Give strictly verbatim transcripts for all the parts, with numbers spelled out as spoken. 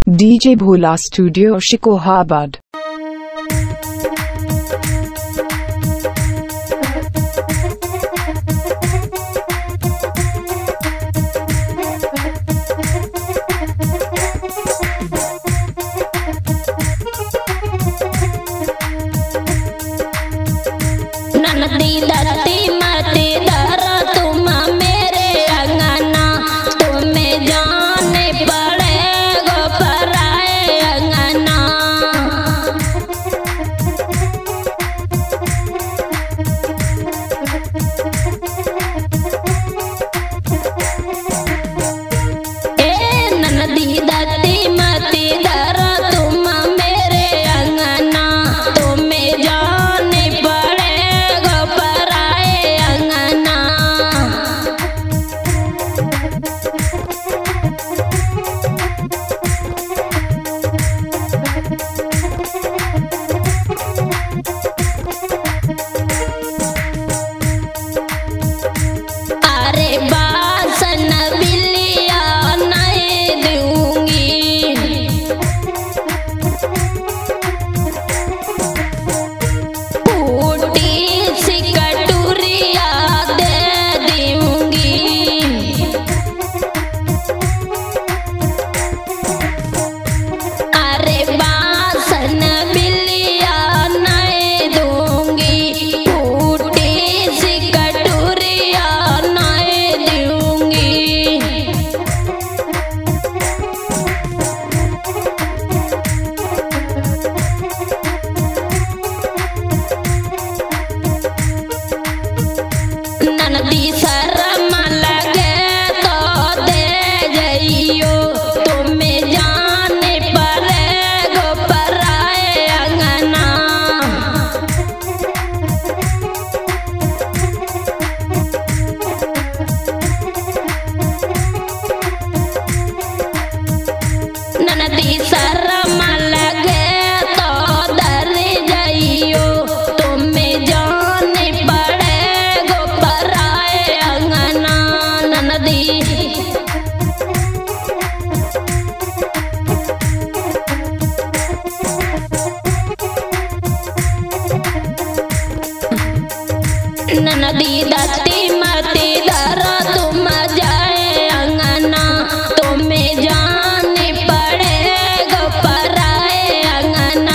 DJ Bhola studio Shikohabad. ननदी दत्ती मती दर तुम मेरे अंगना, तुम्हें जाने पड़ेगा पराए अंगना। ए ननदी दत्ती मती दर तुम मेरे अंगना, तुम्हें जाने पड़ेगा पराए अंगना। अरे बासन बिल्लिया नहीं दूंगी, फूटी सी कटोरिया दे दूंगी। अरे बासन बिल्लिया नहीं दूंगी, फूटी सी कटोरिया नहीं दूंगी। ननदी शर्म लगे तो दे जइयो, तुम्हें जाने पड़ेगा पराए अंगना। ननदी शर्म लगे तो डर जइयो, तुम्हें जाने पड़ेगा पराए अंगना। ननदी ननदी दत्ती मती दर तुम जाए अंगना, तुम्हें जाने पड़ेगा पराए अंगना।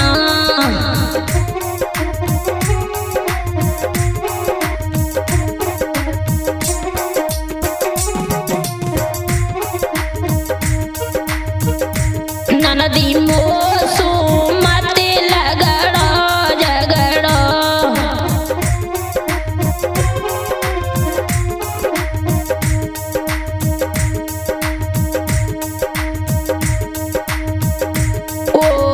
ननदी मोसू मती लगड़ो झगड़ो, ओ